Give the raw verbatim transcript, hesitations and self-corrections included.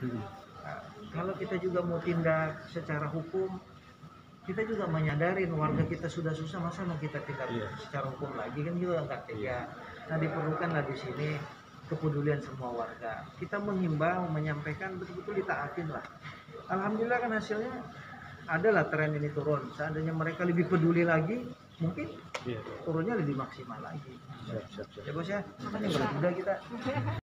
Hmm. Nah, kalau kita juga mau tindak secara hukum, kita juga menyadarin warga kita sudah susah, masa mau kita tindak Iya. secara hukum lagi, kan juga nggak tega. Iya. Nah, diperlukanlah di sini kepedulian semua warga. Kita menghimbau, menyampaikan, betul-betul ditaatin lah. Alhamdulillah kan hasilnya adalah tren ini turun. Seandainya mereka lebih peduli lagi, mungkin Iya. turunnya lebih maksimal lagi. Siap, siap, siap. Ya bos ya, makanya berkuda kita.